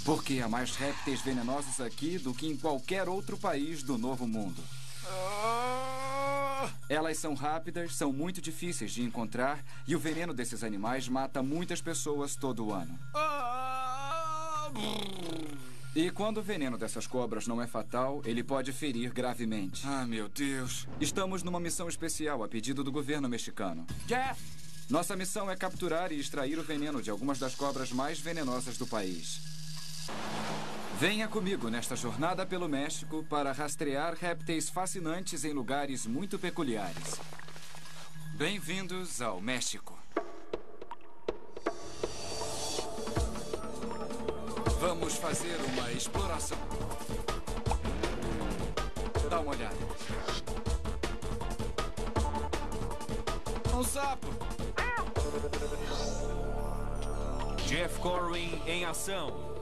Porque há mais répteis venenosos aqui do que em qualquer outro país do Novo Mundo. Elas são rápidas, são muito difíceis de encontrar e o veneno desses animais mata muitas pessoas todo ano. E quando o veneno dessas cobras não é fatal, ele pode ferir gravemente. Ah, meu Deus. Estamos numa missão especial a pedido do governo mexicano. Jeff! Nossa missão é capturar e extrair o veneno de algumas das cobras mais venenosas do país. Venha comigo nesta jornada pelo México para rastrear répteis fascinantes em lugares muito peculiares. Bem-vindos ao México. Vamos fazer uma exploração. Dá uma olhada. Um sapo. Jeff Corwin em ação.